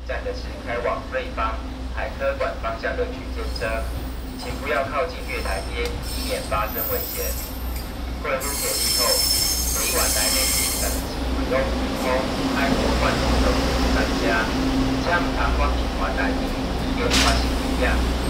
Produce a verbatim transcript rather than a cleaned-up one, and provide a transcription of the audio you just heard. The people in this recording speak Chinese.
站的是开往瑞芳海科馆方向的区间车，请不要靠近月台边，以免发生危险。过了入铁以后，每一晚来内地等使用普通爱国罐头的参加，将台湾品牌来宾，有发行一样。